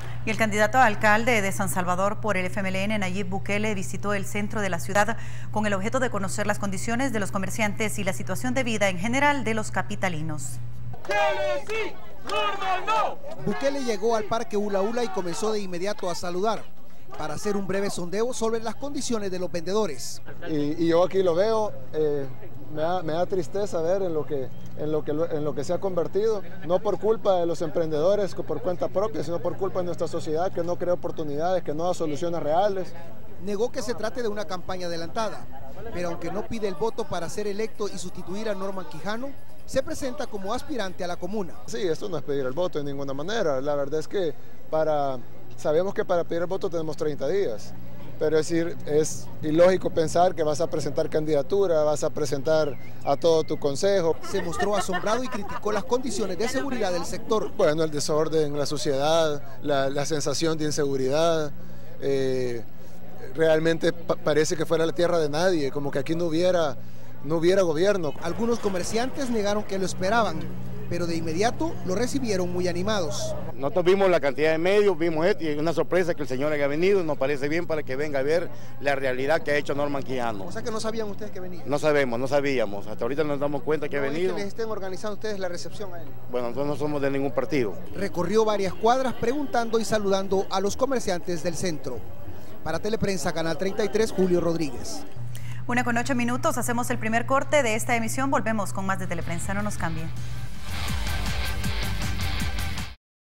Y el candidato a alcalde de San Salvador por el FMLN, Nayib Bukele, visitó el centro de la ciudad con el objeto de conocer las condiciones de los comerciantes y la situación de vida en general de los capitalinos. Bukele llegó al Parque Ula Ula y comenzó de inmediato a saludar para hacer un breve sondeo sobre las condiciones de los vendedores. Y yo aquí lo veo, me da tristeza ver en lo que se ha convertido, no por culpa de los emprendedores por cuenta propia, sino por culpa de nuestra sociedad que no crea oportunidades, que no da soluciones reales. Negó que se trate de una campaña adelantada, pero aunque no pide el voto para ser electo y sustituir a Norman Quijano, se presenta como aspirante a la comuna. Sí, esto no es pedir el voto de ninguna manera, la verdad es que sabemos que para pedir el voto tenemos 30 días. Pero es decir, es ilógico pensar que vas a presentar candidatura, vas a presentar a todo tu consejo. Se mostró asombrado y criticó las condiciones de seguridad del sector. Bueno, el desorden, la suciedad, la sensación de inseguridad, realmente parece que fuera la tierra de nadie, como que aquí no hubiera gobierno. Algunos comerciantes negaron que lo esperaban, pero de inmediato lo recibieron muy animados. Nosotros vimos la cantidad de medios, vimos esto y es una sorpresa que el señor haya venido y nos parece bien para que venga a ver la realidad que ha hecho Norman Quijano. O sea que no sabían ustedes que venía. No sabíamos, hasta ahorita nos damos cuenta que ha venido. ¿Es que les estén organizando ustedes la recepción a él? Bueno, nosotros no somos de ningún partido. Recorrió varias cuadras preguntando y saludando a los comerciantes del centro. Para Teleprensa, Canal 33, Julio Rodríguez. 1:08, hacemos el primer corte de esta emisión, volvemos con más de Teleprensa, no nos cambien.